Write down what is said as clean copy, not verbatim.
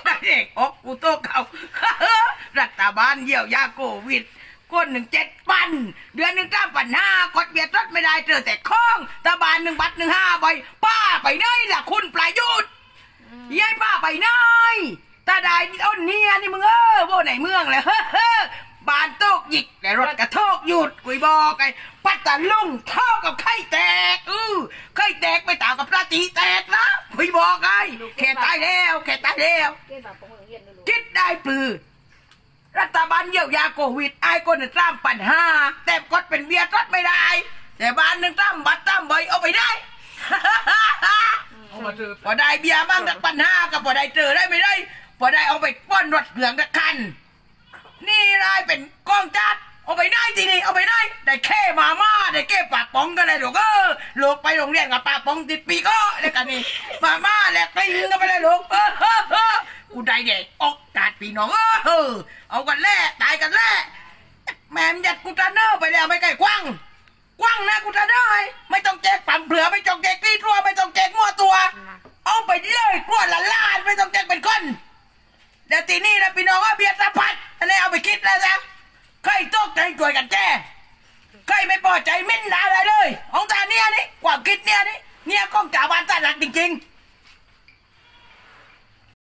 เด็กออกกูโตเขารัฐบาลเยียวยาโควิดก้น1,700,000เดือน1,500กดเบียดรถไม่ได้เจอแต่ข้องตะบาน1 บาท1 5 ใบป้าไปไหนล่ะคุณประยุทธ์ยัยป้าไปไหนตาได้อ้นเนี่ยนี่มึงโบไหนเมืองเลยบานโตกหยิกแต่รถกระโทกหยุดกุยบอกไอ้ปัตตาลุงเท่ากับไข่แตกไข่แตกไม่ต่างกับปลาจีแตกนะกุยบอกไอ้แค่ตายแล้วคิดได้ปือรัฐบาลเยียวยาโควิดไอ้คนตามปัญหาแต่กดเป็นเบียร์รถไม่ได้แต่บ้านตามบัตรตามใบเอาไปได้พอได้เบียร์บ้างแต่ปัญหาก็พอได้เจอได้ไม่ได้พอได้เอาไปป้อนรถเหลืองตะคันนี่รายเป็นกองจัดเอาไปได้ทีนี้เอาไปได้แค่มาม่าได้แค่ปากป๋องก็เลยลูกลูกไปโรงเรียนกับปากป๋องติดปีก็แล้วกันนี่มาม่าแหลกไปยิงกันไปเลยลูกกูได้เด็กออกกาดปีน้องเอากันแล่ตายกันแล่แม่มยัดกูตาเนอร์ไปแล้วไม่ไกลกว้างนะกูตาเนอร์ไม่ต้องแจกปั่นเผื่อไม่ต้องแจกตีทั่วไม่ต้องแจกมั่วตัวเอาไปเลยกลัวละล้านไม่ต้องแจกเป็นคนเดี๋ยวทีนี้นะพี่น้องเบียร์สะพัดอะไรเอาไปคิดแล้วนะใครตกใจช่วยกันแก้ใครไม่พอใจมิ้นด่าอะไรเลยของตาเนี่ยนี่ความคิดเนี่ยก้องจ่าบานตาหนักจริงๆ